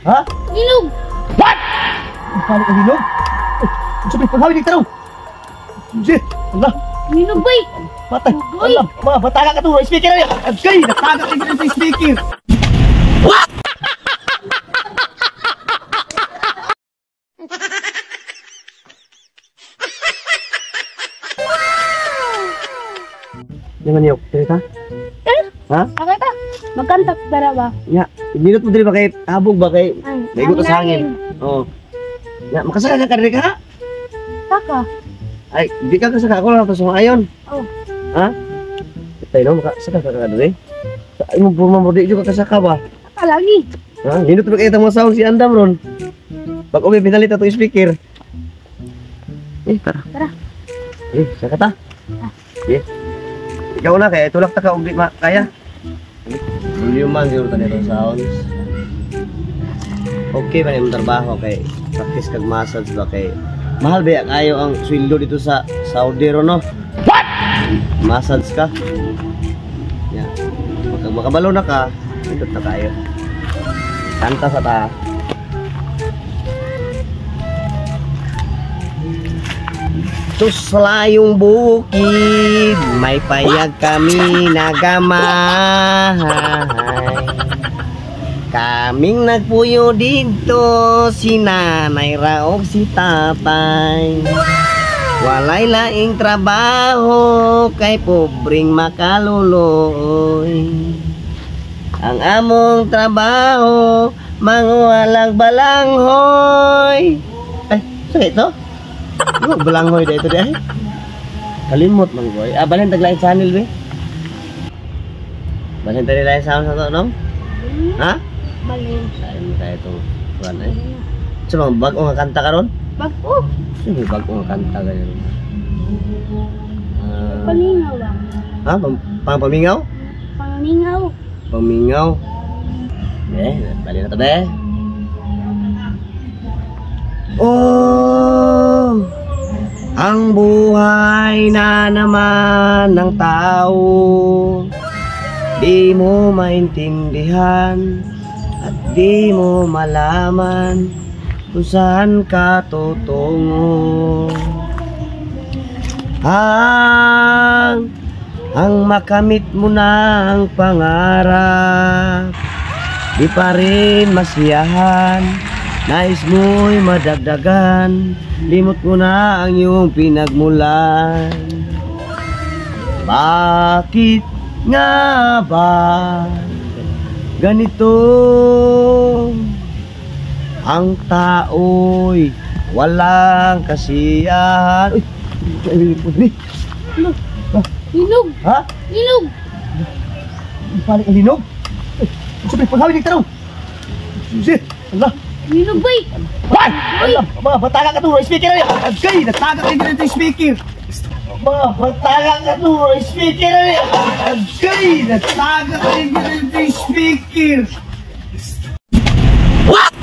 Ha? Linog! What? Balik ang linog? Sabi, paghawin yung tanong. Shit! Allah! Linog bay! Patay! Allah! Mga bataga ka to! Speaker na yan! Agay! Natagak ka sa speaker! What? Yang niyok, cerita? Ha? Akay ka? Magkantak para ba? Ya, minut mo diri ba kay abog ba kay naigot sa hangin? Oo. Ya, makasaka ka diri ka? Saka? Ay, di ka kasaka ako lang sa ayon. Oh. Ha? Tayo no, makasaka ka diri. Ay mo purma mo di ka kasaka ba? Saka lagi. Ha? Minut mo kay tamo sound si Andam ron. Pag umi pinalit ato speaker. Tara. Tara. Saka ta. Ikaw na kaya tulak ta ka ug di kaya. Volume siguro tani itong sounds. Okay ba yung trabaho kay practice kag massage ba kay mahal ba kayo ang sweldo dito sa Saudi ro no? What? Massage ka. Yeah. Pag makabalo na ka, pindot na tayo. Kanta sa ta. Sa layong bukid, may payag kami nagamahay. Kaming nagpuyo dito, si nanay raog si tatay. Walay laing trabaho, kay pobreng makaluloy. Ang among trabaho, manguwalag balanghoy. Ay, sakit to? Balanghoy dito deh. Kalimot man boy. Balhin taglain channel be. Balhin taglain sound sa to no? Ha? Balhin. Ay mo tayo itong kuan eh. Sa mga bago nga kanta karon? Bago. Sige bago nga kanta ganyan. Pamingaw lang. Ha? Pamingaw? Pamingaw. Pamingaw. Balhin na to be. Oh, ang buhay na naman ng tao, di mo maintindihan at di mo malaman kung saan ka tutungo. Ang makamit mo na ang pangarap, di pa rin masiyahan. Nais mo'y madagdagan, limot mo na ang iyong pinagmulan. Bakit nga ba ganito? Ang tao'y walang kasiyahan. Uy, Linog! ha? Linog! Balik ang linog? Sabi, paghawin yung tanong. Shit! Allah! Linog bay! What? Allah! Mga bataga ka to! Speaker na yan! Agay! Natagak ka dito yung speaker! Mga bataga ka to! Speaker na yan! Agay! Natagak ka dito yung speaker! What?